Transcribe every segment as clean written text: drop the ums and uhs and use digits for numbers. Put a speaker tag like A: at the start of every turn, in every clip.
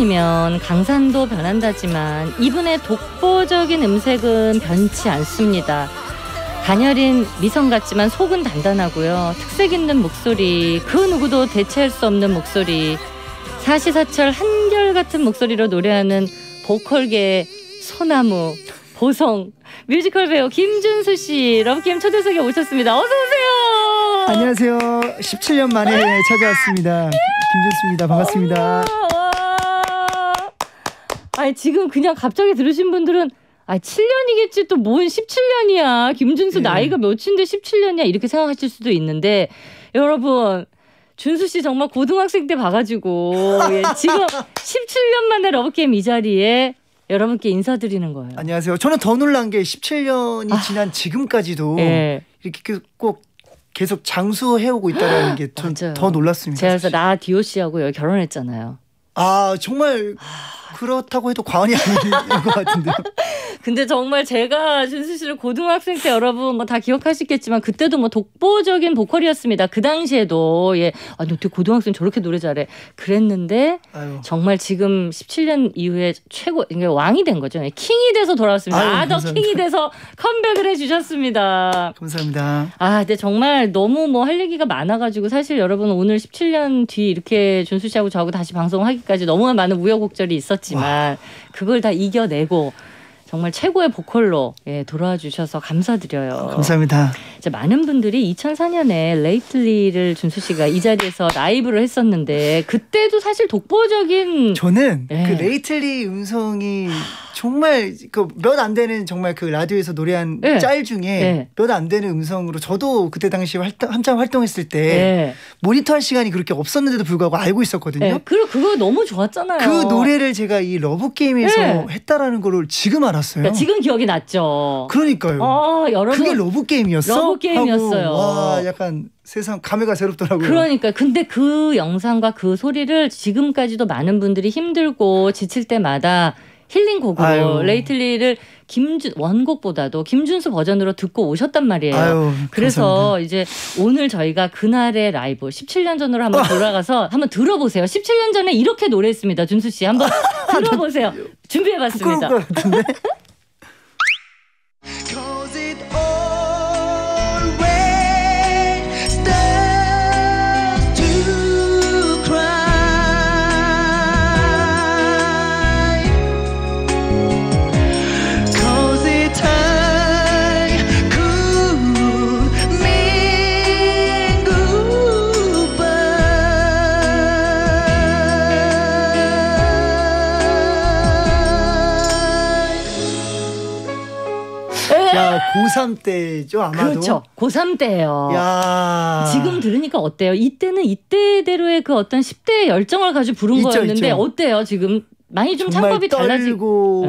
A: 아니면 강산도 변한다지만 이분의 독보적인 음색은 변치 않습니다. 가녀린 미성 같지만 속은 단단하고요. 특색 있는 목소리, 그 누구도 대체할 수 없는 목소리, 사시사철 한결같은 목소리로 노래하는 보컬계의 소나무, 보성, 뮤지컬 배우 김준수 씨 러브게임 초대석에 오셨습니다. 어서 오세요.
B: 안녕하세요. 17년 만에 찾아왔습니다. 김준수입니다. 반갑습니다.
A: 아니 지금 그냥 갑자기 들으신 분들은 7년이겠지 또 뭔 17년이야. 김준수 나이가 몇인데 17년이야 이렇게 생각하실 수도 있는데 여러분 준수 씨 정말 고등학생 때 봐가지고 지금 17년 만에 러브게임 이 자리에 여러분께 인사드리는 거예요.
B: 안녕하세요. 저는 더 놀란 게 17년이 지난 지금까지도 이렇게 꼭 계속 장수해오고 있다는 게 더 놀랐습니다.
A: 제가 그래서 나 디오 씨하고 여기 결혼했잖아요.
B: 정말 그렇다고 해도 과언이 아닌 것 같은데요.
A: 근데 정말 제가 준수 씨를 고등학생 때 여러분 뭐 다 기억하시겠지만 그때도 뭐 독보적인 보컬이었습니다. 그 당시에도 아니 어떻게 고등학생 저렇게 노래 잘해 그랬는데 정말 지금 17년 이후에 최고 왕이 된 거죠. 킹이 돼서 돌아왔습니다. 더 킹이 돼서 컴백을 해주셨습니다.
B: 감사합니다.
A: 근데 정말 너무 뭐 할 얘기가 많아가지고 사실 여러분 오늘 17년 뒤 이렇게 준수 씨하고 저하고 다시 방송하기까지 너무나 많은 우여곡절이 있었지만 그걸 다 이겨내고 정말 최고의 보컬로 돌아와 주셔서 감사드려요.
B: 감사합니다.
A: 이제 많은 분들이 2004년에 Lately를 준수 씨가 이 자리에서 라이브를 했었는데 그때도 사실 독보적인
B: 저는 그 Lately 음성이 정말 그 몇 안 되는 정말 그 라디오에서 노래한 짤 중에 몇 안 되는 음성으로 저도 그때 당시 한참 활동했을 때 모니터할 시간이 그렇게 없었는데도 불구하고 알고 있었거든요.
A: 그리고 그거 너무 좋았잖아요.
B: 그 노래를 제가 이 러브게임에서 했다라는 거를 지금 알았어요.
A: 그러니까 지금 기억이 났죠.
B: 그러니까요.
A: 여러분
B: 그게 러브게임이었어?
A: 러브게임이었어요.
B: 와, 약간 세상 감회가 새롭더라고요.
A: 그러니까 근데 그 영상과 그 소리를 지금까지도 많은 분들이 힘들고 지칠 때마다 힐링곡으로 레이틀리를 원곡보다도 김준수 버전으로 듣고 오셨단 말이에요. 그래서 감사합니다. 이제 오늘 저희가 그날의 라이브 17년 전으로 한번 돌아가서 한번 들어보세요. 17년 전에 이렇게 노래했습니다. 준수 씨 한번 들어보세요. 준비해봤습니다.
B: 부끄러울 것 같은데? 고3 때죠 아마도.
A: 그렇죠. 고3 때예요. 지금 들으니까 어때요? 이때는 이때대로의 그 어떤 10대의 열정을 가지고 부른 거였는데 있죠. 어때요? 지금 많이 좀 창법이 달라지고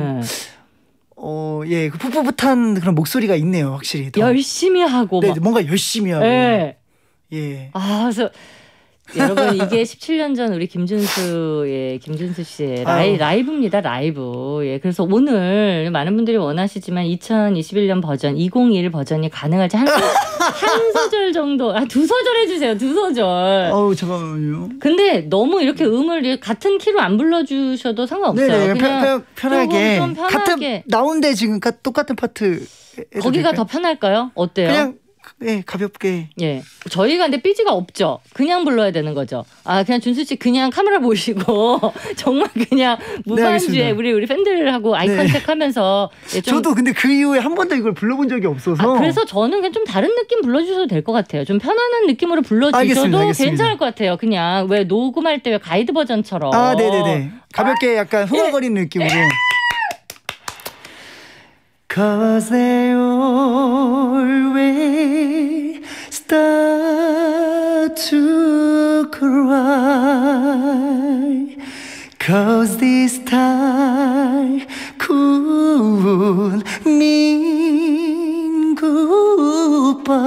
B: 그 풋풋한 그런 목소리가 있네요. 확실히 더.
A: 열심히 하고
B: 뭔가 열심히 하고
A: 그래서 여러분 이게 17년 전 우리 김준수 씨의 라이브입니다. 라이브. 그래서 오늘 많은 분들이 원하시지만 2021년 버전 2021 버전이 가능할지 한 소절 정도 2소절 해주세요. 2소절.
B: 잠깐만요.
A: 근데 너무 이렇게 음을 같은 키로 안 불러주셔도 상관없어요.
B: 네네, 그냥 편하게.
A: 좀 편하게.
B: 같은 나온데 지금 똑같은 파트
A: 거기가 더 편할까요? 어때요?
B: 그냥 가볍게.
A: 저희가 근데 삐지가 없죠. 그냥 불러야 되는 거죠. 그냥 준수 씨 그냥 카메라 보시고 정말 그냥 무반주에 우리 팬들하고 아이 컨택하면서
B: 저도 근데 그 이후에 한 번도 이걸 불러본 적이 없어서.
A: 그래서 저는 그냥 좀 다른 느낌 불러주셔도 될 것 같아요. 좀 편안한 느낌으로 불러주셔도 알겠습니다. 괜찮을 것 같아요. 그냥 왜 녹음할 때 왜 가이드 버전처럼.
B: 네네네. 가볍게 약간 흥얼거리는 느낌으로. Cause they always start to cry Cause this time could mean goodbye.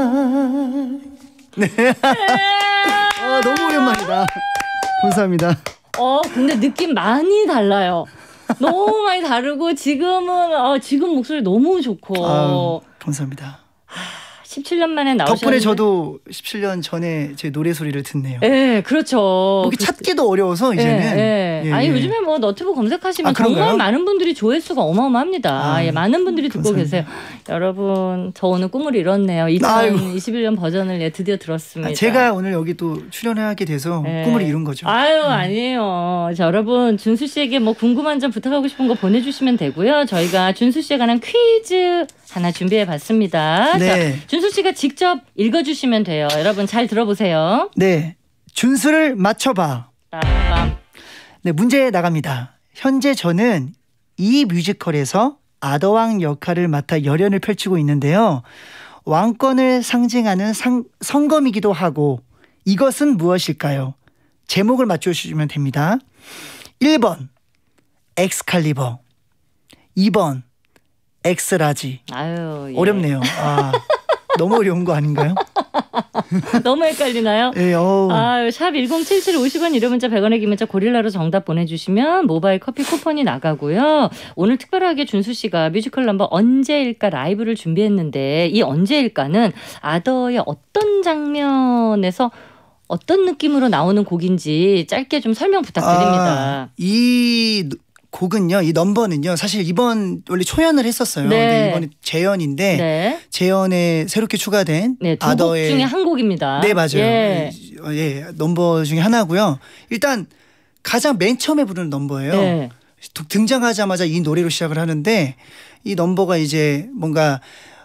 B: 너무 오랜만이다. 감사합니다.
A: 근데 느낌 많이 달라요. 너무 많이 다르고 지금 목소리 너무 좋고.
B: 감사합니다.
A: 17년 만에 나오셨는데
B: 덕분에 저도 17년 전에 제 노래 소리를 듣네요.
A: 네, 그렇죠.
B: 찾기도 어려워서 이제는.
A: 예. 아니 요즘에 뭐 너튜브 검색하시면 정말 많은 분들이 조회수가 어마어마합니다. 예, 많은 분들이 듣고 계세요. 여러분, 저 오늘 꿈을 이뤘네요. 2021년 버전을 드디어 들었습니다.
B: 제가 오늘 여기 또 출연하게 돼서 꿈을 이룬 거죠.
A: 아니에요. 자, 여러분, 준수 씨에게 뭐 궁금한 점 부탁하고 싶은 거 보내주시면 되고요. 저희가 준수 씨에 관한 퀴즈 하나 준비해봤습니다.
B: 네.
A: 자, 준수 씨가 직접 읽어주시면 돼요. 여러분 잘 들어보세요.
B: 네, 준수를 맞춰봐. 네, 문제 나갑니다. 현재 저는 이 뮤지컬에서 아더왕 역할을 맡아 열연을 펼치고 있는데요. 왕권을 상징하는 성검이기도 하고 이것은 무엇일까요? 제목을 맞춰주시면 됩니다. 1번 엑스칼리버, 2번 엑스라지. 어렵네요. 너무 어려운 거 아닌가요?
A: 너무 헷갈리나요?
B: 네,
A: 샵 1077 50원 유료 문자 100원의 기문자 고릴라로 정답 보내주시면 모바일 커피 쿠폰이 나가고요. 오늘 특별하게 준수 씨가 뮤지컬 넘버 언제일까 라이브를 준비했는데 이 언제일까는 아더의 어떤 장면에서 어떤 느낌으로 나오는 곡인지 짧게 좀 설명 부탁드립니다.
B: 이 곡은요, 이 넘버는요, 사실 이번 원래 초연을 했었어요.
A: 네.
B: 근데 이번에 재연인데
A: 네.
B: 재연에 새롭게 추가된
A: 두 곡 중에 한 곡입니다.
B: 네, 맞아요. 넘버 중에 하나고요. 일단 가장 맨 처음에 부르는 넘버예요.
A: 네.
B: 등장하자마자 이 노래로 시작을 하는데 이 넘버가 이제 뭔가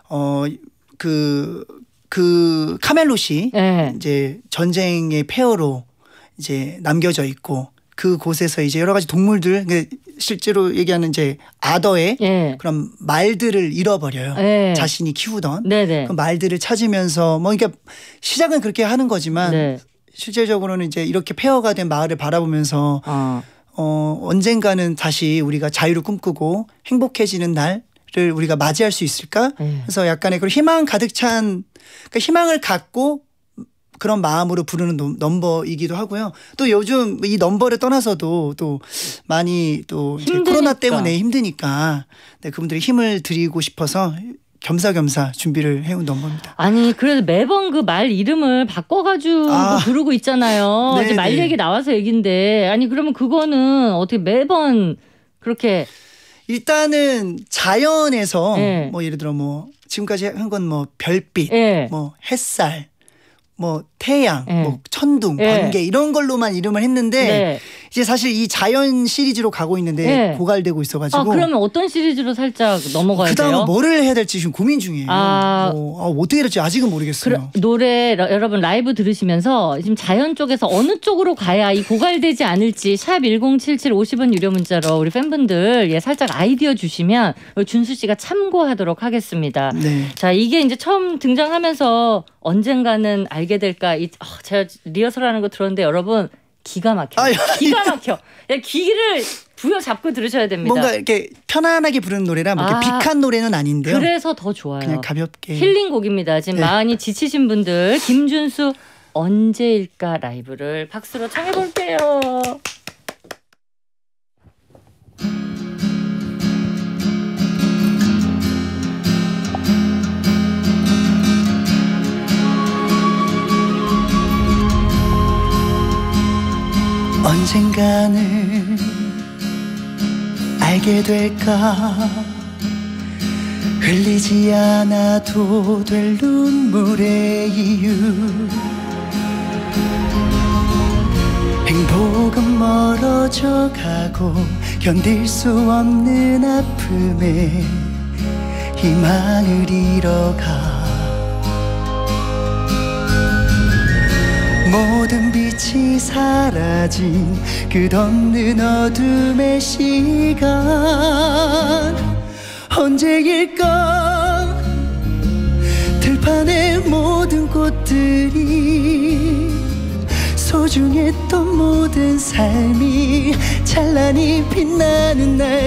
B: 그 카멜롯이 이제 전쟁의 폐허로 이제 남겨져 있고 그 곳에서 이제 여러 가지 동물들, 실제로 얘기하는 이제 아더의 그런 말들을 잃어버려요. 자신이 키우던 그 말들을 찾으면서 뭐 그러니까 시작은 그렇게 하는 거지만 실제적으로는 이제 이렇게 폐허가 된 마을을 바라보면서 언젠가는 다시 우리가 자유를 꿈꾸고 행복해지는 날을 우리가 맞이할 수 있을까? 그래서 약간의 그런 희망 가득 찬, 그러니까 희망을 갖고 그런 마음으로 부르는 넘버이기도 하고요. 또 요즘 이 넘버를 떠나서도 또 많이 또 이제 코로나 때문에 힘드니까 그분들이 힘을 드리고 싶어서 겸사겸사 준비를 해온 넘버입니다.
A: 아니 그래도 매번 그 말 이름을 바꿔가지고 부르고 있잖아요. 이제 말 얘기 나와서 얘긴데 아니 그러면 그거는 어떻게 매번 그렇게
B: 일단은 자연에서 뭐 예를 들어 뭐 지금까지 한 건 뭐 별빛, 뭐 햇살, 뭐 태양, 뭐 천둥, 번개 이런 걸로만 이름을 했는데 이제 사실 이 자연 시리즈로 가고 있는데 고갈되고 있어가지고.
A: 그러면 어떤 시리즈로 살짝 넘어가야 돼요?
B: 그다음은 뭐를 해야 될지 지금 고민 중이에요. 어떻게 해야 될지 아직은 모르겠어요.
A: 노래 여러분 라이브 들으시면서 지금 자연 쪽에서 어느 쪽으로 가야 이 고갈되지 않을지 샵 1077 50원 유료 문자로 우리 팬분들 살짝 아이디어 주시면 준수 씨가 참고하도록 하겠습니다. 자, 이게 이제 처음 등장하면서 언젠가는 알게 될까. 제가 리허설하는 거 들었는데 여러분 기가 막혀요. 기가 막혀. 귀를 부여잡고 들으셔야 됩니다.
B: 뭔가 이렇게 편안하게 부르는 노래라 뭐 이렇게 빅한 노래는 아닌데요.
A: 그래서 더 좋아요.
B: 그냥 가볍게.
A: 힐링곡입니다. 지금 많이 지치신 분들 김준수 언제일까 라이브를 박수로 청해볼게요.
B: 언젠가는 알게 될까 흘리지 않아도 될 눈물의 이유 행복은 멀어져 가고 견딜 수 없는 아픔에 희망을 잃어가 모든 빛이 사라진 끝없는 어둠의 시간 언제일까 들판의 모든 꽃들이 소중했던 모든 삶이 찬란히 빛나는 날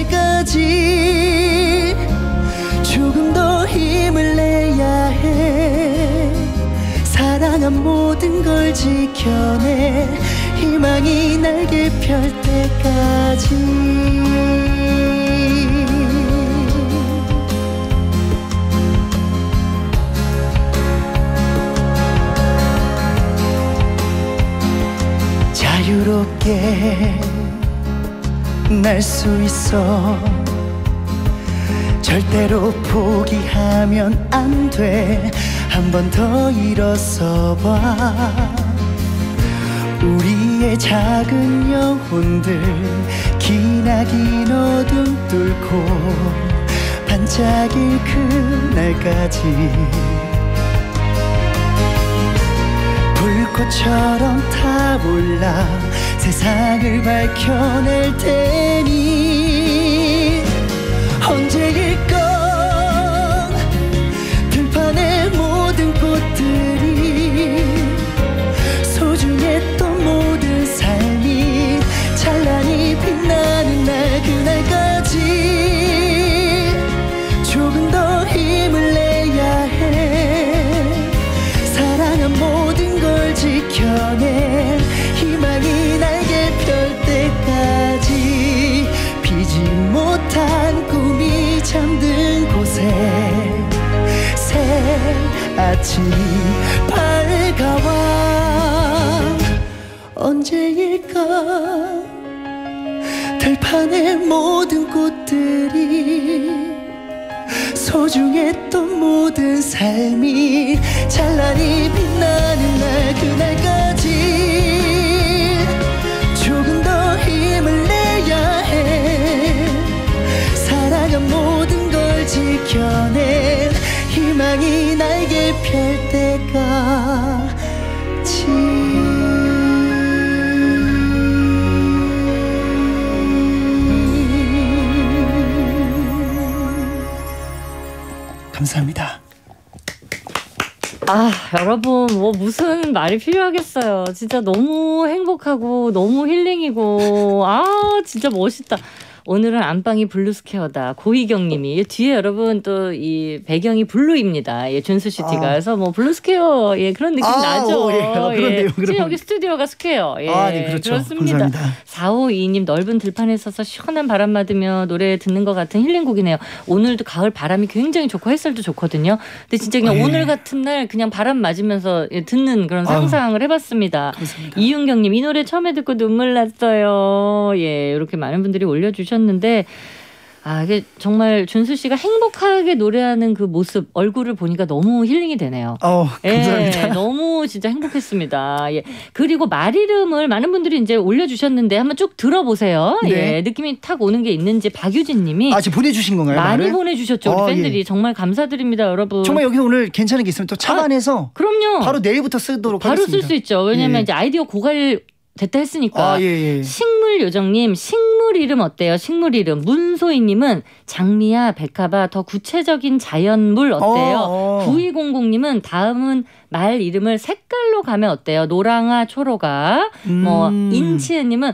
B: 그날까지 조금 더 힘을 내야 해 사랑한 모든 걸 지켜내 희망이 날개 펼 때까지 함께 날 수 있어. 절대로 포기하면 안 돼. 한 번 더 일어서 봐. 우리의 작은 영혼들 기나긴 어둠 뚫고 반짝일 그날까지 불꽃처럼 타올라 세상을 밝혀낼 테니 언제일까 들판의 모든 꽃들이 소중했던 모든 삶이 찬란히 빛나는 날 그날까지 조금 더 힘을 내야 해. 사랑한 모든 걸 지켜낼 희망이 날개 펼 때까지 피지 못한 꿈이 잠든 곳에 새 아침이 밝아와. 언제일까 들판의 모든 꽃들이 소중했던 모든 삶이 찬란히 빛나는 날 그날까지 조금 더 힘을 내야 해. 사랑한 모든 걸 지켜낼 희망이 날개 펼 때까지. 감사합니다.
A: 아, 여러분, 뭐 무슨 말이 필요하겠어요. 진짜 너무 행복하고 너무 힐링이고, 아, 진짜 멋있다. 오늘은 안방이 블루스퀘어다. 고희경님이 뒤에 여러분 또 이 배경이 블루입니다. 예, 준수 씨 뒤가 그래서 뭐 블루스퀘어 예 그런 느낌 나죠.
B: 예, 그런데요.
A: 지금 여기 스튜디오가 스퀘어. 예,
B: 네, 그렇죠.
A: 그렇습니다.
B: 감사합니다.
A: 452님 넓은 들판에 서서 시원한 바람 맞으며 노래 듣는 것 같은 힐링곡이네요. 오늘도 가을 바람이 굉장히 좋고 햇살도 좋거든요. 근데 진짜 그냥 오늘 같은 날 그냥 바람 맞으면서 듣는 그런 상상을 해봤습니다.
B: 감사합니다.
A: 이윤경님 이 노래 처음에 듣고 눈물 났어요. 예, 이렇게 많은 분들이 올려주셨는데. 아, 이게 정말 준수 씨가 행복하게 노래하는 그 모습, 얼굴을 보니까 너무 힐링이 되네요.
B: 감사합니다.
A: 예, 너무 진짜 행복했습니다. 예. 그리고 말 이름을 많은 분들이 이제 올려주셨는데 한번 쭉 들어보세요.
B: 네.
A: 예, 느낌이 탁 오는 게 있는지 박유진 님이.
B: 지금 보내주신 건가요?
A: 많이
B: 말을?
A: 보내주셨죠. 우리 팬들이.
B: 예.
A: 정말 감사드립니다, 여러분.
B: 정말 여기 오늘 괜찮은 게 있으면 또 차관해서
A: 그럼요.
B: 바로 내일부터 쓰도록
A: 바로
B: 하겠습니다.
A: 쓸 수 있죠. 왜냐하면 이제 아이디어 고갈 됐다 했으니까.
B: 예.
A: 식물요정님 식물 이름 어때요? 식물 이름. 문소희님은 장미야 백합아 더 구체적인 자연물 어때요? 9200님은 다음은 말 이름을 색깔로 가면 어때요? 노랑아 초록아. 뭐 인치혜님은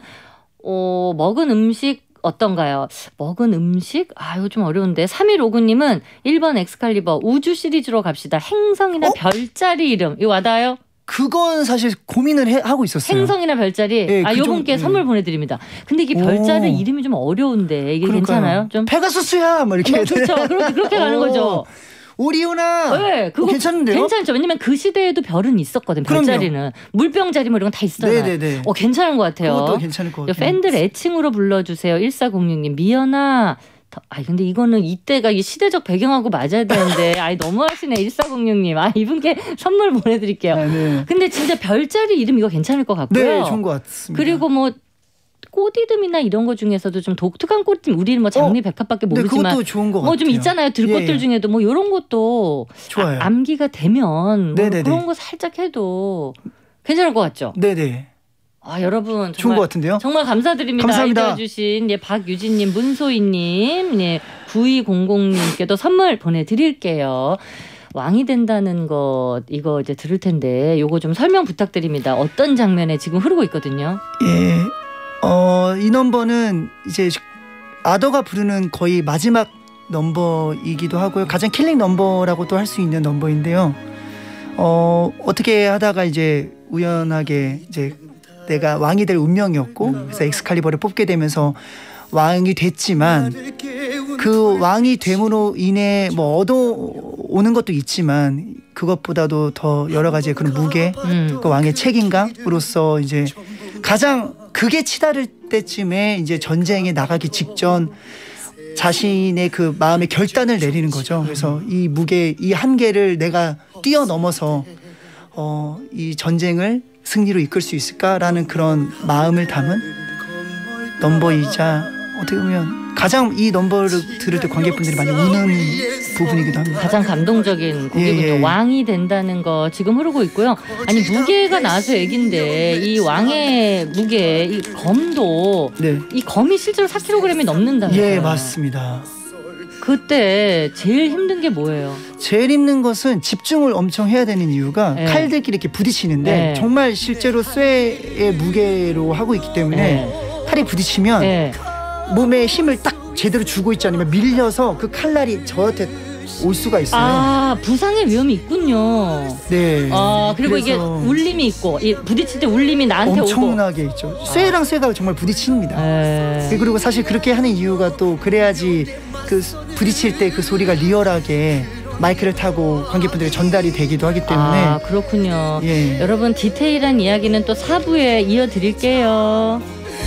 A: 먹은 음식 어떤가요? 먹은 음식? 이거 좀 어려운데. 3159님은 1번 엑스칼리버 우주 시리즈로 갑시다. 행성이나 별자리 이름. 이거 와닿아요?
B: 그건 사실 고민을 하고 있었어요.
A: 행성이나 별자리.
B: 예,
A: 요분께 선물 보내드립니다. 근데 이게 별자리 이름이 좀 어려운데 이게
B: 그러니까요.
A: 괜찮아요? 좀
B: 페가수스야 뭐 이렇게.
A: 그렇죠. 그렇게 가는 거죠.
B: 오리오나.
A: 네, 그거
B: 괜찮은데요?
A: 괜찮죠. 왜냐면 그 시대에도 별은 있었거든. 별자리는 물병자리 뭐 이런 거 다 있었잖아요.
B: 네네네.
A: 괜찮은 것 같아요.
B: 그것도 괜찮을 것 같아요.
A: 팬들 애칭으로 불러주세요. 1406님 미연아. 근데 이거는 이때가 이 시대적 배경하고 맞아야 되는데 너무하시네. 1406님. 이분께 선물 보내드릴게요.
B: 네.
A: 근데 진짜 별자리 이름 이거 괜찮을 것 같고요.
B: 네, 좋은 것 같습니다.
A: 그리고 뭐 꽃 이름이나 이런 거 중에서도 좀 독특한 꽃 이름, 우리는 뭐 장미 백합밖에 모르지만
B: 그것도 좋은 것 같아요.
A: 뭐 좀 있잖아요. 들꽃들 중에도 뭐 이런 것도
B: 좋아요.
A: 암기가 되면 뭐
B: 네네네.
A: 그런 거 살짝 해도 괜찮을 것 같죠.
B: 네네.
A: 여러분 정말
B: 좋은 것 같은데요.
A: 정말 감사드립니다.
B: 감사합니다.
A: 아이디어 주신 박유진님, 문소희님, 9200님께도 선물 보내드릴게요. 왕이 된다는 것 이거 이제 들을 텐데 요거 좀 설명 부탁드립니다. 어떤 장면에 지금 흐르고 있거든요.
B: 예. 이 넘버는 이제 아더가 부르는 거의 마지막 넘버이기도 하고요. 가장 킬링 넘버라고도 할 수 있는 넘버인데요. 어떻게 하다가 이제 우연하게 이제 내가 왕이 될 운명이었고 그래서 엑스칼리버를 뽑게 되면서 왕이 됐지만 그 왕이 됨으로 인해 뭐 얻어오는 것도 있지만 그것보다도 더 여러 가지의 그런 무게, 그 왕의 책임감으로서 이제 가장 극에 치달을 때쯤에 이제 전쟁에 나가기 직전 자신의 그 마음의 결단을 내리는 거죠. 그래서 이 무게, 이 한계를 내가 뛰어넘어서 이 전쟁을 승리로 이끌 수 있을까라는 그런 마음을 담은 넘버이자 어떻게 보면 가장 이 넘버를 들을 때 관객분들이 많이 우는 부분이기도 합니다.
A: 가장 감동적인 곡이군요. 왕이 된다는 거 지금 흐르고 있고요. 아니 무게가 나와서 얘긴데 이 왕의 무게, 이 검도 이 검이 실제로 4kg이 넘는다는 거예요.
B: 예, 맞습니다.
A: 그때 제일 힘든 게 뭐예요?
B: 제일 힘든 것은 집중을 엄청 해야 되는 이유가 칼들끼리 이렇게 부딪히는데 정말 실제로 쇠의 무게로 하고 있기 때문에 칼이 부딪히면 몸에 힘을 딱 제대로 주고 있지 않으면 밀려서 그 칼날이 저한테 올 수가 있어요.
A: 아, 부상의 위험이 있군요.
B: 네.
A: 아, 그리고 이게 울림이 있고, 이 부딪힐 때 울림이 나한테
B: 엄청나게
A: 오고.
B: 있죠. 쇠랑 쇠가 정말 부딪힙니다. 그리고 사실 그렇게 하는 이유가 또 그래야지 그 부딪힐 때 그 소리가 리얼하게 마이크를 타고 관객분들에게 전달이 되기도 하기 때문에.
A: 아, 그렇군요. 예. 여러분 디테일한 이야기는 또 4부에 이어드릴게요.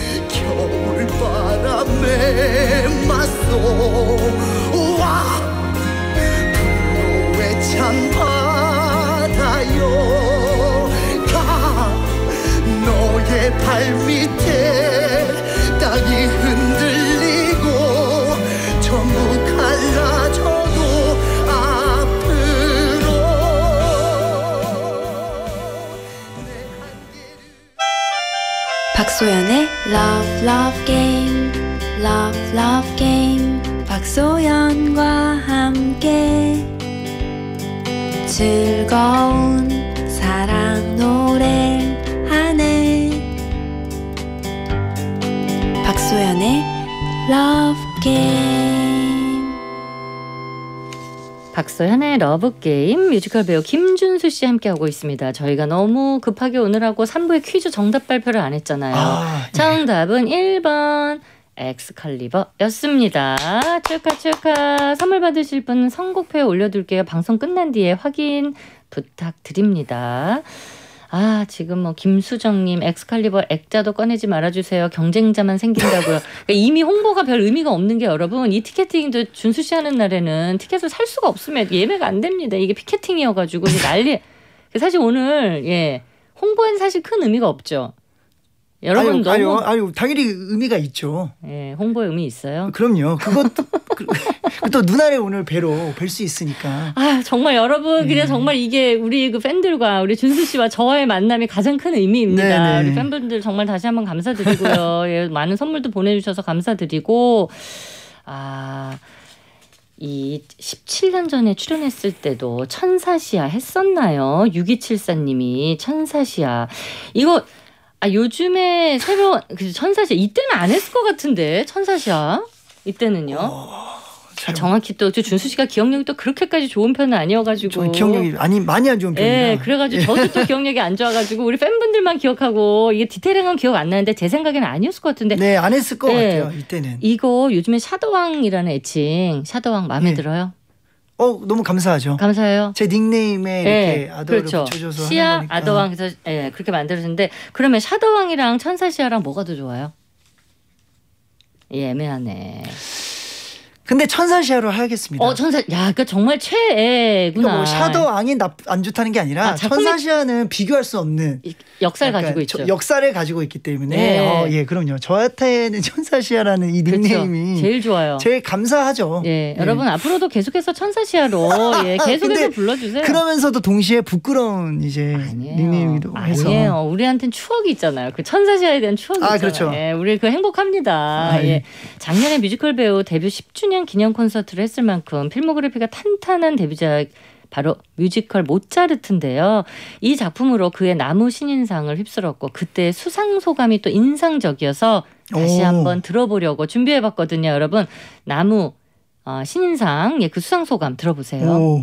A: 겨울바람에 맞서 와 분노에 찬 바다여 가 너의 발밑에 땅이 흔들리고 전부 갈라져도 앞으로.
C: 박소연의 Love Love Game, Love Love Game. 박소연과 함께 즐거운 사랑 노래하네. 박소연의 Love Game.
A: 박소연의 러브게임, 뮤지컬 배우 김준수 씨 함께하고 있습니다. 저희가 너무 급하게 오느라고 3부에 퀴즈 정답 발표를 안 했잖아요. 정답은 1번 엑스칼리버였습니다. 축하. 선물 받으실 분 선곡표에 올려둘게요. 방송 끝난 뒤에 확인 부탁드립니다. 아, 지금 뭐 김수정님 엑스칼리버 액자도 꺼내지 말아주세요. 경쟁자만 생긴다고요. 그러니까 이미 홍보가 별 의미가 없는 게 여러분, 이 티켓팅도 준수 씨 하는 날에는 티켓을 살 수가 없으면 예매가 안 됩니다. 이게 피켓팅이어가지고 난리. 사실 오늘 홍보엔 사실 큰 의미가 없죠. 여러분
B: 아유, 당연히 의미가 있죠.
A: 예, 홍보에 의미 있어요.
B: 그럼요. 그것도 또 누나를 오늘 뵐 수 있으니까.
A: 아, 정말 여러분, 그냥 정말 이게 우리 그 팬들과 우리 준수 씨와 저와의 만남이 가장 큰 의미입니다. 우리 팬분들 정말 다시 한번 감사드리고요. 많은 선물도 보내주셔서 감사드리고, 이 17년 전에 출연했을 때도 천사시야 했었나요? 6274님이 천사시야. 이거 요즘에 새로운 천사시야 이때는 안 했을 것 같은데. 천사시야 이때는요. 정확히 또 준수 씨가 기억력이 또 그렇게까지 좋은 편은 아니어가지고.
B: 저는 기억력이 많이 안 좋은 편이에요.
A: 네, 그래가지고 저도 또 기억력이 안 좋아가지고 우리 팬분들만 기억하고 이게 디테일한 건 기억 안 나는데 제 생각에는 아니었을 것 같은데.
B: 네, 안 했을 것 같아요 이때는.
A: 이거 요즘에 샤더왕이라는 애칭, 샤더왕 마음에 들어요?
B: 너무 감사하죠.
A: 감사해요.
B: 제 닉네임에 이렇게 아더를 붙여줘서
A: 시아 아더왕, 그래서 그렇게 만들어졌는데, 그러면 샤더왕이랑 천사시아랑 뭐가 더 좋아요? 애매하네.
B: 근데 천사시아로 하겠습니다.
A: 그러니까 정말 최애구나.
B: 그러니까 뭐 샤더왕이 안 좋다는 게 아니라 천사시아는 비교할 수 없는
A: 역사를 가지고 있죠.
B: 역사를 가지고 있기 때문에 그럼요. 저한테는 천사시아라는 이 닉네임이
A: 제일 좋아요.
B: 제일 감사하죠.
A: 여러분 앞으로도 계속해서 천사시아로 계속해서 불러주세요.
B: 그러면서도 동시에 부끄러운 이제 닉네임이기도 해서.
A: 아니에요. 우리한테는 추억이 있잖아요. 그 천사시아에 대한 추억이 있잖아요.
B: 그렇죠.
A: 우리 행복합니다. 작년에 뮤지컬 배우 데뷔 10주년 기념 콘서트를 했을 만큼 필모그래피가 탄탄한 데뷔작, 바로 뮤지컬 모차르트인데요. 이 작품으로 그의 나무 신인상을 휩쓸었고, 그때 수상 소감이 또 인상적이어서 다시 한번 들어보려고 준비해봤거든요. 여러분, 나무 신인상 그 수상 소감 들어보세요.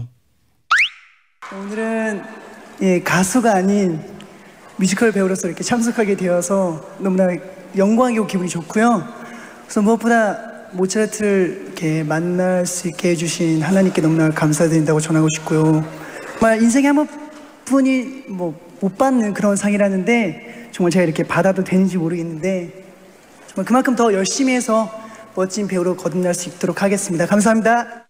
D: 오늘은 가수가 아닌 뮤지컬 배우로서 이렇게 참석하게 되어서 너무나 영광이고 기분이 좋고요. 그래서 무엇보다 모차르트를 이렇게 만날 수 있게 해주신 하나님께 너무나 감사드린다고 전하고 싶고요. 정말 인생에 한 번뿐이 못 받는 그런 상이라는데 정말 제가 이렇게 받아도 되는지 모르겠는데 정말 그만큼 더 열심히 해서 멋진 배우로 거듭날 수 있도록 하겠습니다. 감사합니다.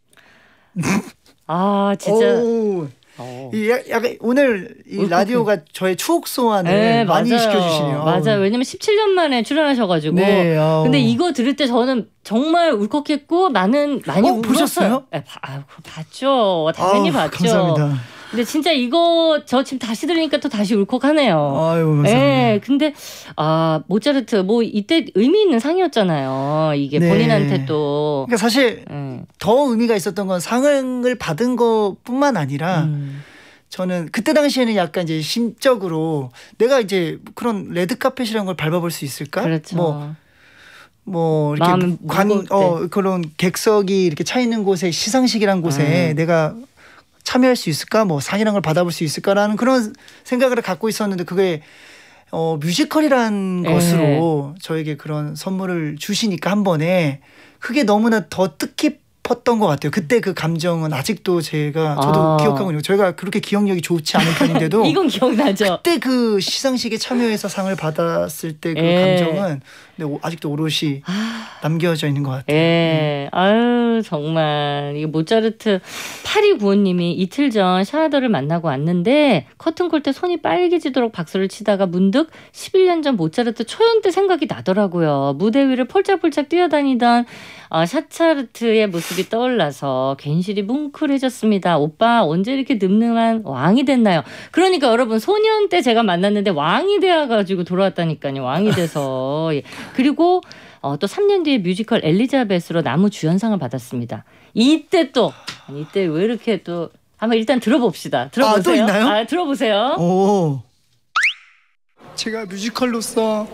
A: 아 진짜.
B: 약간 오늘 이 라디오가 저의 추억 소환을 많이 시켜주시네요.
A: 맞아요. 왜냐면 17년 만에 출연하셔가지고.
B: 네,
A: 근데 이거 들을 때 저는 정말 울컥했고 나는 많이 울었어요.
B: 보셨어요?
A: 네, 봤죠. 당연히 봤죠.
B: 감사합니다.
A: 근데 진짜 이거 저 지금 다시 들으니까 또 다시 울컥하네요.
B: 아유, 감사합니다.
A: 네, 근데 모차르트 뭐 이때 의미 있는 상이었잖아요. 이게
B: 네.
A: 본인한테 또.
B: 그러니까 사실 더 의미가 있었던 건 상을 받은 것뿐만 아니라 저는 그때 당시에는 약간 이제 심적으로 내가 이제 그런 레드카펫이라는 걸 밟아볼 수 있을까?
A: 그렇죠.
B: 뭐 이렇게 그런 객석이 이렇게 차 있는 곳에 시상식이란 곳에 내가 참여할 수 있을까? 뭐 상이란 걸 받아볼 수 있을까라는 그런 생각을 갖고 있었는데 그게 뮤지컬이란 것으로 저에게 그런 선물을 주시니까 한 번에 그게 너무나 더 뜻깊었던 것 같아요. 그때 그 감정은 아직도 저도 기억하고 있는 저희가 그렇게 기억력이 좋지 않은 편인데도
A: 이건 기억나죠.
B: 그때 그 시상식에 참여해서 상을 받았을 때 그 감정은 아직도 오롯이 남겨져 있는 것 같아요.
A: 아유 정말 이게 모차르트 8295님이 이틀 전 샤하더를 만나고 왔는데 커튼콜 때 손이 빨개지도록 박수를 치다가 문득 11년 전 모차르트 초연 때 생각이 나더라고요. 무대 위를 폴짝폴짝 뛰어다니던 샤차르트의 모습이 떠올라서 괜시리 뭉클해졌습니다. 오빠 언제 이렇게 늠름한 왕이 됐나요? 그러니까 여러분 소년 때 제가 만났는데 왕이 되어가지고 돌아왔다니까요. 왕이 돼서. 그리고 또 3년 뒤에 뮤지컬 엘리자베스로 나무 주연상을 받았습니다. 이때 왜 이렇게 또 한번 일단 들어봅시다. 들어보세요.
B: 또 있나요?
A: 들어보세요.
B: 오.
D: 제가 뮤지컬로서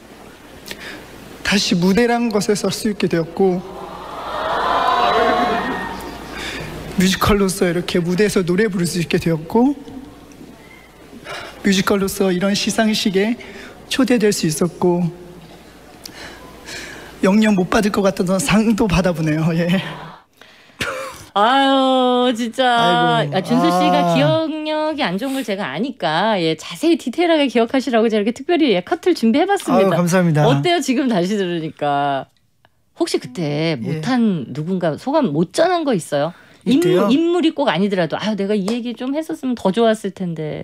D: 다시 무대란 것에 설 수 있게 되었고 뮤지컬로서 이렇게 무대에서 노래 부를 수 있게 되었고 뮤지컬로서 이런 시상식에 초대될 수 있었고 영영 못 받을 것 같던 상도 받아보네요. 예.
A: 아유 진짜 준수 씨가 기억력이 안 좋은 걸 제가 아니까 자세히 디테일하게 기억하시라고 제가 이렇게 특별히 커트를 준비해봤습니다.
B: 감사합니다.
A: 어때요 지금 다시 들으니까? 혹시 그때 못한 누군가 소감 못 전한 거 있어요? 인물이 꼭 아니더라도 내가 이 얘기 좀 했었으면 더 좋았을 텐데.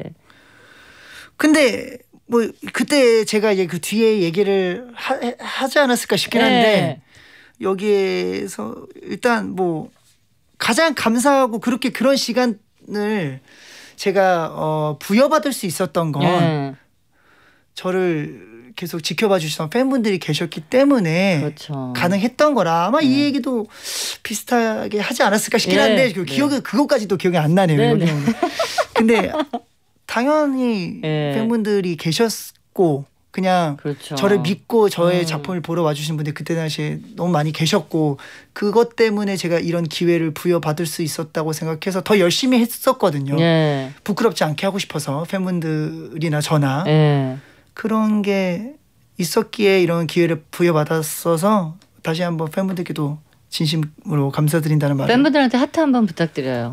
B: 근데 뭐 그때 제가 이제 그 뒤에 얘기를 하지 않았을까 싶긴 한데 여기에서 일단 뭐 가장 감사하고 그런 시간을 제가 부여받을 수 있었던 건 저를 계속 지켜봐 주시던 팬분들이 계셨기 때문에
A: 그렇죠.
B: 가능했던 거라 아마 이 얘기도 비슷하게 하지 않았을까 싶긴 한데 기억이 그것까지도 기억이 안 나네요. 근데 당연히 팬분들이 계셨고 그냥
A: 그렇죠.
B: 저를 믿고 저의 작품을 보러 와주신 분들이 그때 당시에 너무 많이 계셨고 그것 때문에 제가 이런 기회를 부여받을 수 있었다고 생각해서 더 열심히 했었거든요. 부끄럽지 않게 하고 싶어서 팬분들이나 저나 그런 게 있었기에 이런 기회를 부여받았어서 다시 한번 팬분들께도 진심으로 감사드린다는 말을
A: 팬분들한테 하트 한번 부탁드려요.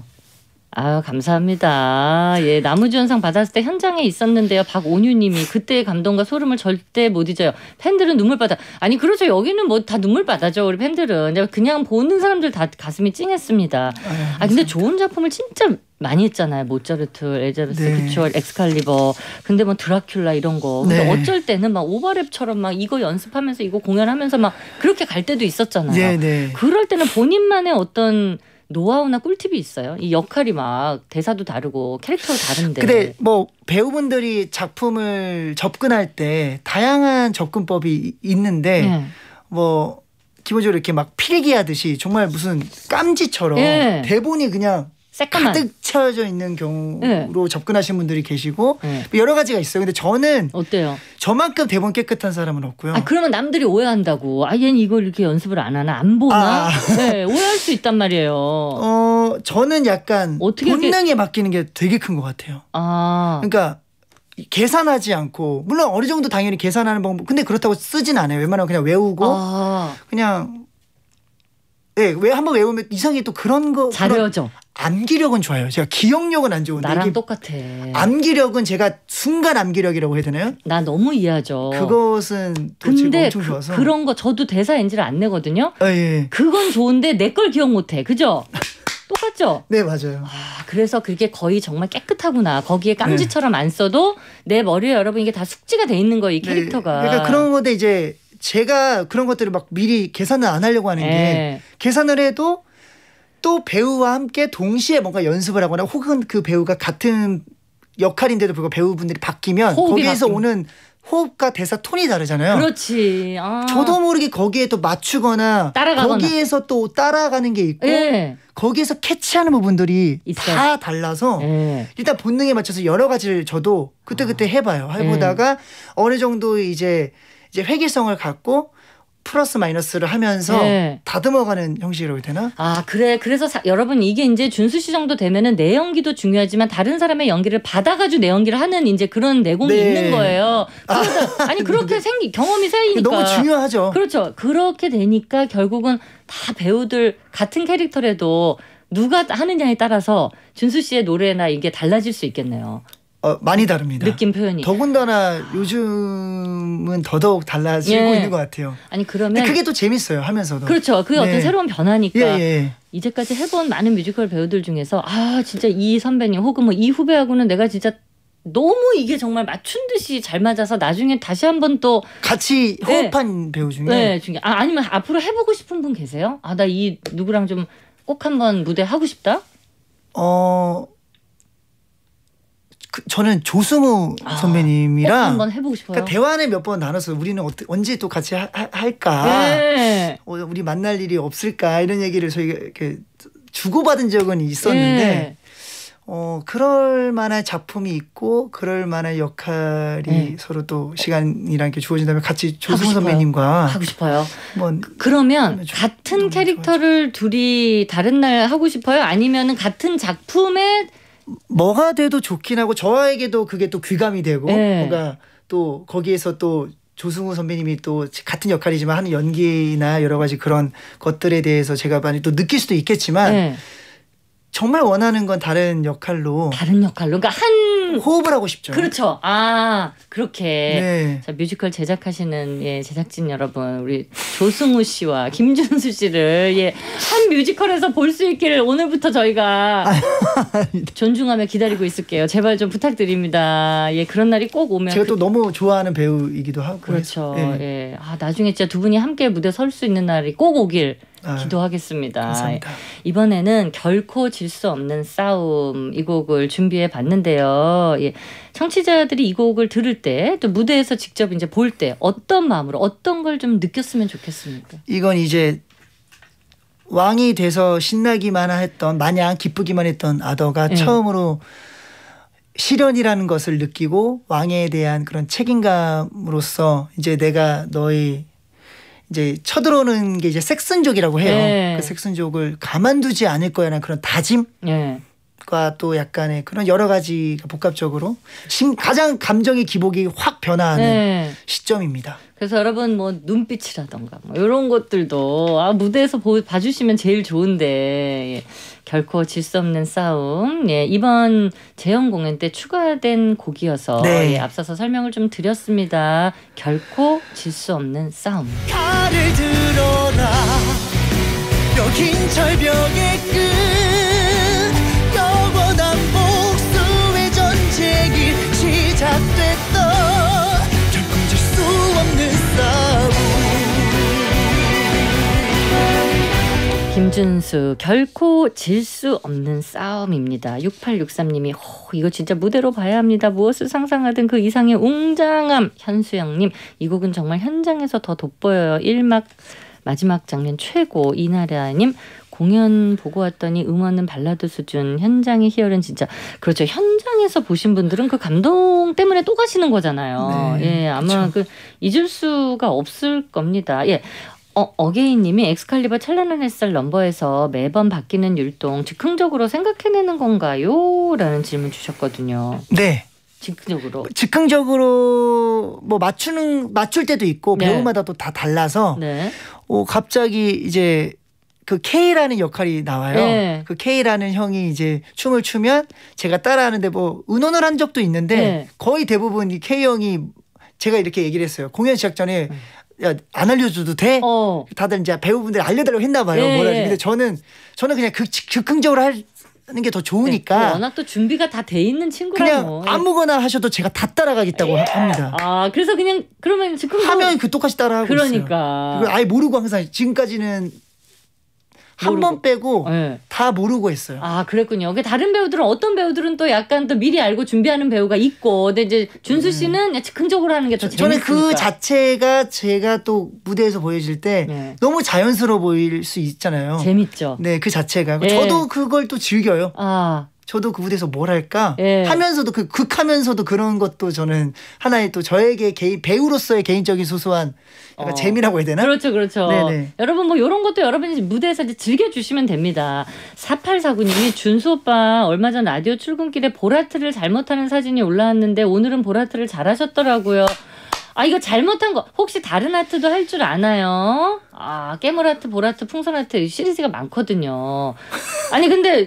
A: 감사합니다. 나무주연상 받았을 때 현장에 있었는데요. 박온유님이 그때의 감동과 소름을 절대 못 잊어요. 팬들은 눈물 받아. 아니 그렇죠. 여기는 뭐 다 눈물 받아죠. 우리 팬들은 그냥 보는 사람들 다 가슴이 찡했습니다. 근데 좋은 작품을 진짜 많이 했잖아요. 모차르트, 엘자베스, 비추얼, 엑스칼리버. 근데 뭐 드라큘라 이런 거. 근데 어쩔 때는 막 오버랩처럼 막 이거 연습하면서 이거 공연하면서 막 그렇게 갈 때도 있었잖아요. 그럴 때는 본인만의 어떤 노하우나 꿀팁이 있어요? 이 역할이 막 대사도 다르고 캐릭터도 다른데.
B: 근데 뭐 배우분들이 작품을 접근할 때 다양한 접근법이 있는데 뭐 기본적으로 이렇게 막 필기 하듯이 정말 무슨 깜지처럼 대본이 그냥
A: 새까만.
B: 가득 채워져 있는 경우로 접근하시는 분들이 계시고 여러 가지가 있어요. 근데 저는
A: 어때요?
B: 저만큼 대본 깨끗한 사람은 없고요.
A: 그러면 남들이 오해한다고. 얘는 이걸 이렇게 연습을 안 하나? 안 보나? 오해할 수 있단 말이에요.
B: 저는 약간 본능에 맡기는 게 되게 큰 것 같아요. 그러니까 계산하지 않고 물론 어느 정도 당연히 계산하는 방법 근데 그렇다고 쓰진 않아요. 웬만하면 그냥 외우고 그냥 네, 왜 한번 외우면 이상하게 또 그런 거
A: 잘 외워져.
B: 암기력은 좋아요. 제가 기억력은 안 좋은데
A: 나랑 똑같아.
B: 암기력은 제가 순간 암기력이라고 해야 되나요?
A: 나 너무 이해하죠.
B: 그것은 또 제가 엄청 좋아서.
A: 그런 거 저도 대사 NG를 안 내거든요.
B: 예.
A: 그건 좋은데 내 걸 기억 못해. 그죠? 똑같죠?
B: 네, 맞아요.
A: 그래서 그게 거의 정말 깨끗하구나. 거기에 깜지처럼 안 써도 내 머리에 여러분 이게 다 숙지가 돼 있는 거예요. 이 캐릭터가.
B: 그러니까 그런 건데 이제 제가 그런 것들을 막 미리 계산을 안 하려고 하는 게 계산을 해도 또 배우와 함께 동시에 뭔가 연습을 하거나 혹은 그 배우가 같은 역할인데도 불구하고 배우분들이 바뀌면 거기에서 오는 호흡과 대사 톤이 다르잖아요.
A: 그렇지.
B: 저도 모르게 거기에 또 맞추거나 따라가거나. 거기에서 또 따라가는 게 있고 거기에서 캐치하는 부분들이 다 달라서 일단 본능에 맞춰서 여러 가지를 저도 그때그때 해봐요. 해보다가 어느 정도 이제 회계성을 갖고 플러스 마이너스를 하면서 다듬어가는 형식이라고 해야 되나?
A: 그래. 그래서 여러분 이게 이제 준수 씨 정도 되면은 내 연기도 중요하지만 다른 사람의 연기를 받아가지고 내 연기를 하는 이제 그런 내공이 있는 거예요. 아니 그렇게 경험이 쌓이니까
B: 너무 중요하죠.
A: 그렇죠. 그렇게 되니까 결국은 다 배우들 같은 캐릭터라도 누가 하느냐에 따라서 준수 씨의 노래나 이게 달라질 수 있겠네요.
B: 많이 다릅니다.
A: 느낌 표현이.
B: 더군다나 요즘은 더더욱 달라지고 있는 것 같아요.
A: 아니 그러면
B: 그게 또 재밌어요. 하면서도.
A: 그렇죠. 그게 어떤 새로운 변화니까.
B: 예.
A: 이제까지 해본 많은 뮤지컬 배우들 중에서 진짜 이 선배님 혹은 뭐 이 후배하고는 내가 진짜 너무 이게 정말 맞춘 듯이 잘 맞아서 나중에 다시 한번 또
B: 같이 호흡한 배우 중에.
A: 중에 아니면 앞으로 해보고 싶은 분 계세요? 나 이 누구랑 좀 꼭 한번 무대 하고 싶다?
B: 저는 조승우 선배님이랑
A: 한번 해보고 싶어요.
B: 그러니까 대화는 몇 번 나눠서 우리는 언제 또 같이 할까? 우리 만날 일이 없을까? 이런 얘기를 저희가 이렇게 주고받은 적은 있었는데 그럴 만한 작품이 있고 그럴 만한 역할이 서로 또 시간이랑 이렇게 주어진다면 같이 조승우 선배님과
A: 하고 싶어요.
B: 그러면
A: 그러면 같은 캐릭터를 둘이 다른 날 하고 싶어요? 아니면은 같은 작품에
B: 뭐가 돼도 좋긴 하고 저에게도 그게 또 귀감이 되고 뭔가 또 거기에서 또 조승우 선배님이 또 같은 역할이지만 하는 연기나 여러 가지 그런 것들에 대해서 제가 많이 또 느낄 수도 있겠지만 정말 원하는 건 다른 역할로 그러니까 한 호흡을 하고 싶죠.
A: 그렇죠. 그렇게 자, 뮤지컬 제작하시는 제작진 여러분, 우리 조승우 씨와 김준수 씨를 한 뮤지컬에서 볼 수 있기를 오늘부터 저희가 존중하며 기다리고 있을게요. 제발 좀 부탁드립니다. 그런 날이 꼭 오면
B: 제가 또 너무 좋아하는 배우이기도 하고
A: 그렇죠. 나중에 진짜 두 분이 함께 무대 설 수 있는 날이 꼭 오길 기도하겠습니다.
B: 감사합니다.
A: 이번에는 결코 질 수 없는 싸움 이 곡을 준비해 봤는데요. 청취자들이 이 곡을 들을 때 또 무대에서 직접 이제 볼 때 어떤 마음으로 어떤 걸 좀 느꼈으면 좋겠습니까?
B: 이건 이제 왕이 돼서 신나기만 했던 마냥 기쁘기만 했던 아더가 처음으로 시련이라는 것을 느끼고 왕에 대한 그런 책임감으로써 이제 내가 너희 이제 쳐들어오는 게 이제 색슨족이라고 해요. 그 색슨족을 가만두지 않을 거야라는 그런 다짐과 또 약간의 그런 여러 가지가 복합적으로 가장 감정의 기복이 확 변화하는 시점입니다.
A: 그래서 여러분 뭐 눈빛이라던가 뭐 이런 것들도 무대에서 봐주시면 제일 좋은데 결코 질 수 없는 싸움. 이번 재연 공연 때 추가된 곡이어서 앞서서 설명을 좀 드렸습니다. 결코 질 수 없는 싸움.
E: 칼을 들어라 벽인 절벽의 끝 영원한 복수의 전쟁이 시작됐다. 결코 질 수 없는 싸움.
A: 김준수 결코 질 수 없는 싸움입니다. 6863님이 이거 진짜 무대로 봐야 합니다. 무엇을 상상하든 그 이상의 웅장함. 현수영님 이 곡은 정말 현장에서 더 돋보여요. 1막 마지막 장면 최고. 이나라님 공연 보고 왔더니 음원은 발라드 수준. 현장의 희열은 진짜 그렇죠. 현장에서 보신 분들은 그 감동 때문에 또 가시는 거잖아요. 아마 그렇죠. 잊을 수가 없을 겁니다. 어게인님이 엑스칼리버 찬란한 햇살 넘버에서 매번 바뀌는 율동 즉흥적으로 생각해내는 건가요? 라는 질문 주셨거든요.
B: 네.
A: 즉흥적으로
B: 뭐 맞출 때도 있고 배우마다 또 다 달라서 갑자기 이제 그 K라는 역할이 나와요.
A: 네.
B: 그 K라는 형이 이제 춤을 추면 제가 따라하는데 뭐 의논을 한 적도 있는데
A: 네.
B: 거의 대부분 이 K 형이 제가 이렇게 얘기를 했어요. 공연 시작 전에 야, 안 알려줘도 돼? 다들 이제 배우분들이 알려달라고 했나 봐요.
A: 네.
B: 뭐라. 근데 저는 그냥 즉흥적으로 하는 게 더 좋으니까.
A: 네. 워낙 또 준비가 다 돼 있는 친구라고.
B: 그냥 아무거나 하셔도 제가 다 따라가겠다고 합니다.
A: 아, 그래서 그냥 그러면 즉흥적으로
B: 하면 그 똑같이 따라하고
A: 그러니까.
B: 있어요. 아예 모르고 항상 지금까지는 한 번 빼고
A: 네.
B: 다 모르고 했어요.
A: 아, 그랬군요. 다른 배우들은 어떤 배우들은 또 약간 또 미리 알고 준비하는 배우가 있고, 근데 이제 준수 씨는 즉흥적으로 하는 게 더 재밌으니까.
B: 저는 그 자체가 제가 또 무대에서 보여질 때
A: 네.
B: 너무 자연스러워 보일 수 있잖아요.
A: 재밌죠.
B: 네, 그 자체가.
A: 네.
B: 저도 그걸 또 즐겨요.
A: 아.
B: 저도 그 무대에서 뭘 할까
A: 예.
B: 하면서도 극하면서도 그런 것도 저는 하나의 또 저에게 배우로서의 개인적인 소소한 약간 재미라고 해야 되나?
A: 그렇죠.
B: 네네.
A: 여러분 뭐 이런 것도 여러분이 무대에서 이제 즐겨주시면 됩니다. 4849님이 준수 오빠 얼마 전 라디오 출근길에 보라트를 잘못하는 사진이 올라왔는데 오늘은 보라트를 잘하셨더라고요. 아, 이거 잘못한 거 혹시 다른 아트도 할 줄 아나요? 아, 깨물아트, 보라트, 풍선아트 시리즈가 많거든요. 아니 근데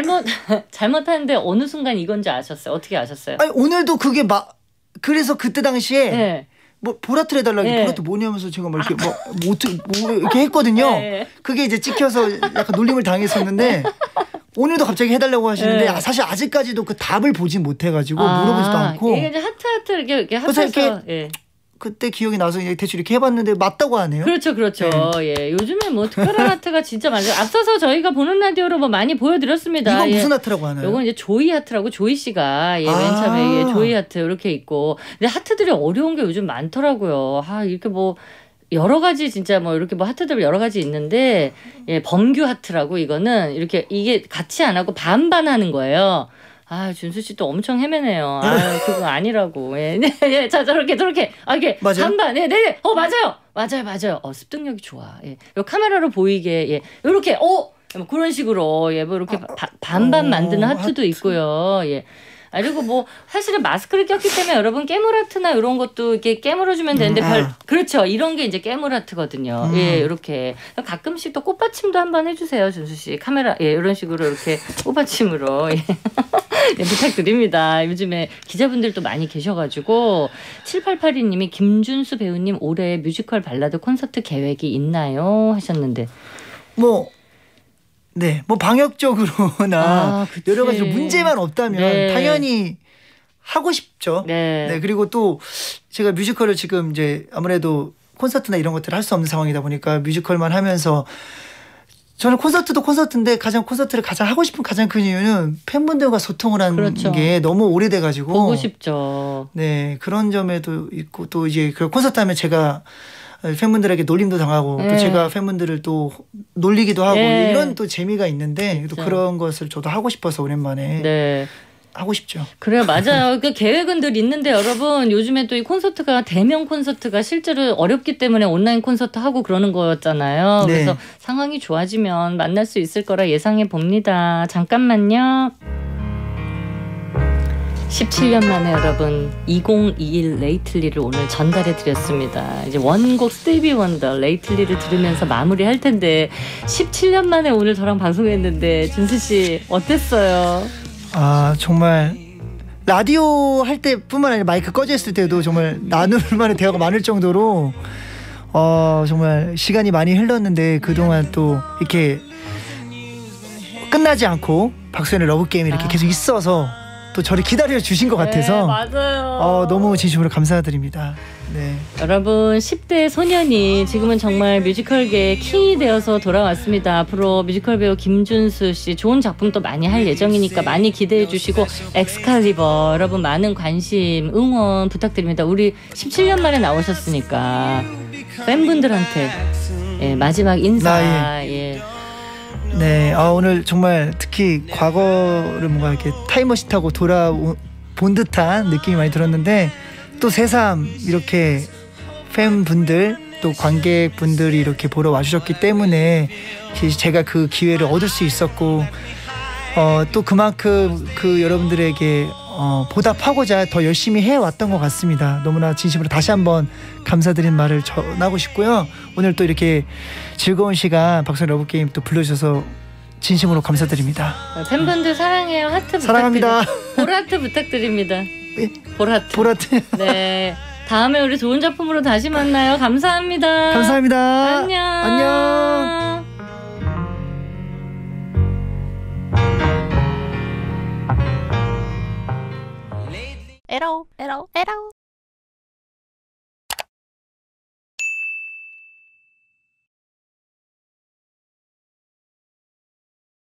A: 잘못하는데 어느 순간 이건지 아셨어요? 어떻게 아셨어요?
B: 아니 오늘도 그게 그래서 그때 당시에
A: 네.
B: 뭐 보라트 해달라고
A: 네.
B: 보라트 뭐냐면서 제가 막 이렇게 뭐 이렇게 했거든요.
A: 네.
B: 그게 이제 찍혀서 약간 놀림을 당했었는데 오늘도 갑자기 해달라고 하시는데
A: 네.
B: 사실 아직까지도 그 답을 보진 못해가지고 물어보지도 않고
A: 이게 이제 하트 이렇게 합쳐서 예.
B: 그때 기억이 나서 대충 이렇게 해봤는데 맞다고 하네요.
A: 그렇죠. 네. 예. 요즘에 뭐 특별한 하트가 진짜 많아요. 앞서서 저희가 보는 라디오로 뭐 많이 보여드렸습니다.
B: 이건 무슨 하트라고 하나요?
A: 이건 이제 조이 하트라고 조이 씨가 맨 처음에 조이 하트 이렇게 있고, 근데 하트들이 어려운 게 요즘 많더라고요. 이렇게 뭐 여러 가지 진짜 뭐 이렇게 뭐 하트들 여러 가지 있는데 범규 하트라고 이거는 이렇게 이게 같이 안 하고 반반 하는 거예요. 준수 씨 또 엄청 헤매네요. 그거 아니라고. 예. 자, 저렇게. 이게
B: 맞아요?
A: 반반. 네. 맞아요. 습득력이 좋아. 예. 요 카메라로 보이게, 예. 요렇게, 뭐 그런 식으로, 예. 뭐 이렇게 반반 만드는 하트도 있고요. 예. 그리고 뭐 사실은 마스크를 꼈기 때문에 여러분 깨물아트나 이런 것도 이렇게 깨물어주면 되는데 그렇죠. 이런 게 이제 깨물아트거든요. 예, 이렇게 가끔씩 또 꽃받침도 한번 해주세요, 준수 씨. 카메라 이런 식으로 이렇게 꽃받침으로 부탁드립니다. 요즘에 기자분들도 많이 계셔가지고 7882님이 김준수 배우님 올해 뮤지컬 발라드 콘서트 계획이 있나요? 하셨는데
B: 네, 뭐 방역적으로나 여러 가지 문제만 없다면 당연히 하고 싶죠. 네, 그리고 또 제가 뮤지컬을 지금 이제 아무래도 콘서트나 이런 것들을 할 수 없는 상황이다 보니까 뮤지컬만 하면서 저는 콘서트도 콘서트인데 콘서트를 가장 하고 싶은 가장 큰 이유는 팬분들과 소통을 하는 게 너무 오래돼가지고
A: 보고 싶죠.
B: 네, 그런 점에도 있고 또 이제 그 콘서트 하면 제가 팬분들에게 놀림도 당하고 또 제가 팬분들을 또 놀리기도 하고 이런 또 재미가 있는데 또 그런 것을 저도 하고 싶어서 오랜만에 하고 싶죠.
A: 그래요, 맞아요. 그 계획은 늘 있는데 여러분 요즘에 또 이 콘서트가 대면 콘서트가 실제로 어렵기 때문에 온라인 콘서트 하고 그러는 거였잖아요. 그래서 상황이 좋아지면 만날 수 있을 거라 예상해 봅니다. 잠깐만요. 17년 만에 여러분 2021 레이틀리를 오늘 전달해 드렸습니다. 이제 원곡 스티비 원더 레이틀리를 들으면서 마무리할 텐데 17년 만에 오늘 저랑 방송했는데 준수 씨 어땠어요?
B: 정말 라디오 할 때뿐만 아니라 마이크 꺼져 있을 때도 정말 나눌 만한 대화가 많을 정도로 정말 시간이 많이 흘렀는데 그동안 또 이렇게 끝나지 않고 박소연의 러브게임이 이렇게 계속 있어서 또 저를 기다려 주신 것 같아서
A: 맞아요.
B: 너무 진심으로 감사드립니다. 네.
A: 여러분 10대 소년이 지금은 정말 뮤지컬계의 킹이 되어서 돌아왔습니다. 앞으로 뮤지컬 배우 김준수 씨 좋은 작품도 많이 할 예정이니까 많이 기대해 주시고 엑스칼리버 여러분 많은 관심 응원 부탁드립니다. 우리 17년 만에 나오셨으니까 팬분들한테 마지막 인사
B: 네, 오늘 정말 특히 과거를 뭔가 이렇게 타임머신 타고 돌아본 듯한 느낌이 많이 들었는데 또 새삼 이렇게 팬분들 또 관객분들이 이렇게 보러 와주셨기 때문에 제가 그 기회를 얻을 수 있었고 또 그만큼 그 여러분들에게 보답하고자 더 열심히 해왔던 것 같습니다. 너무나 진심으로 다시 한번 감사드린 말을 전하고 싶고요. 오늘 또 이렇게 즐거운 시간 박소연 러브게임 또 불러주셔서 진심으로 감사드립니다.
A: 팬분들 사랑해요. 하트
B: 사랑합니다.
A: 보라트 부탁드립니다.
B: 네?
A: 보라트. 네. 다음에 우리 좋은 작품으로 다시 만나요. 감사합니다.
B: 감사합니다.
A: 안녕.
F: 에러.